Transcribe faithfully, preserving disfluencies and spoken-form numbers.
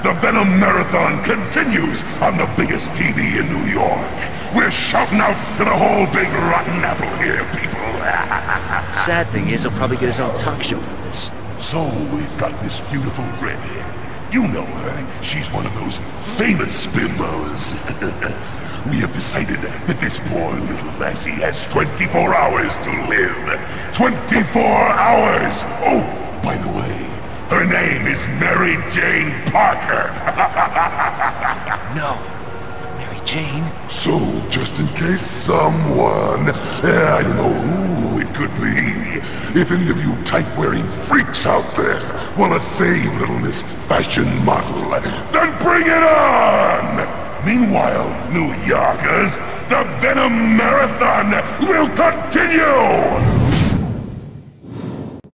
The Venom Marathon continues on the biggest T V in New York. We're shouting out to the whole big rotten apple here, people. Sad thing is, he'll probably get his own talk show for this. So we've got this beautiful redhead. You know her. She's one of those famous bimbos. We have decided that this poor little lassie has twenty-four hours to live. twenty-four hours! Oh, by the way, her name is Mary Jane Parker. No. Mary Jane? So, just in case someone, eh, I don't know who it could be, if any of you type-wearing freaks out there want to save little Miss Fashion Model, then bring it on! Meanwhile, New Yorkers, the Venom Marathon will continue!